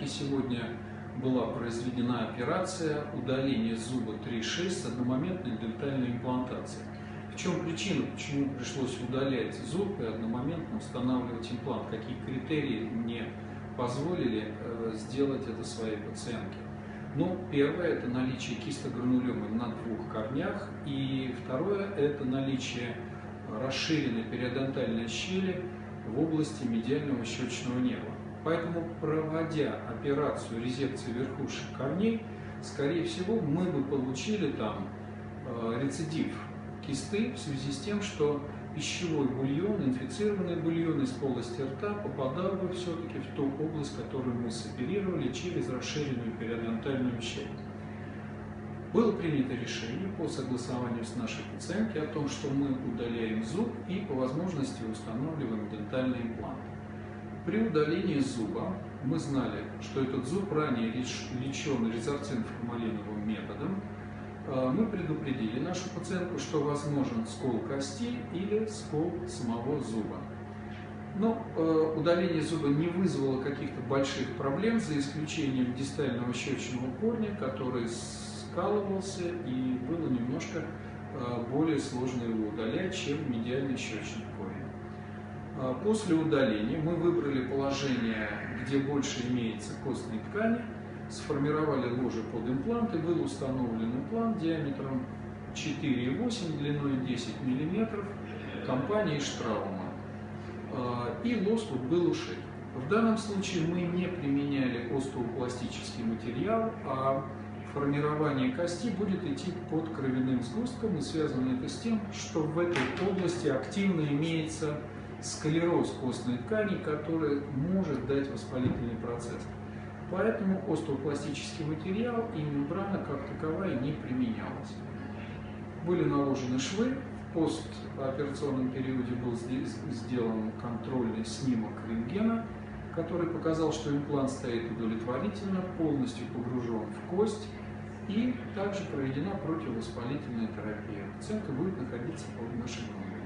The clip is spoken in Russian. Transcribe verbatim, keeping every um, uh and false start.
сегодня была произведена операция удаления зуба три шесть с одномоментной дентальной имплантацией. В чем причина, почему пришлось удалять зуб и одномоментно устанавливать имплант? Какие критерии мне позволили э, сделать это своей пациентке? Ну, первое – это наличие кистогранулемы на двух корнях, и второе – это наличие расширенной периодонтальной щели в области медиального щечного нерва. Поэтому, проводя операцию резекции верхушек корней, скорее всего, мы бы получили там э, рецидив кисты в связи с тем, что пищевой бульон, инфицированный бульон из полости рта попадал бы все-таки в ту область, которую мы соперировали через расширенную периодонтальную щель. Было принято решение по согласованию с нашей пациенткой о том, что мы удаляем зуб и по возможности устанавливаем дентальный имплант. При удалении зуба мы знали, что этот зуб ранее лечен резорцин-формалиновым методом. Мы предупредили нашу пациентку, что возможен скол кости или скол самого зуба. Но э, удаление зуба не вызвало каких-то больших проблем, за исключением дистального щечного корня, который скалывался, и было немножко э, более сложно его удалять, чем медиальный щечный корень. Э, после удаления мы выбрали положение, где больше имеется костной ткани, сформировали ложе под имплант, и был установлен имплант диаметром четыре и восемь, длиной десять миллиметров, компании Штраума. И лоскут был ушит. В данном случае мы не применяли остеопластический материал, а формирование кости будет идти под кровяным сгустком, и связано это с тем, что в этой области активно имеется склероз костной ткани, который может дать воспалительный процесс. Поэтому остеопластический материал и мембрана как таковая не применялась. Были наложены швы, в постоперационном периоде был сделан контрольный снимок рентгена, который показал, что имплант стоит удовлетворительно, полностью погружен в кость, и также проведена противовоспалительная терапия. Пациентка будет находиться под нашим наблюдением.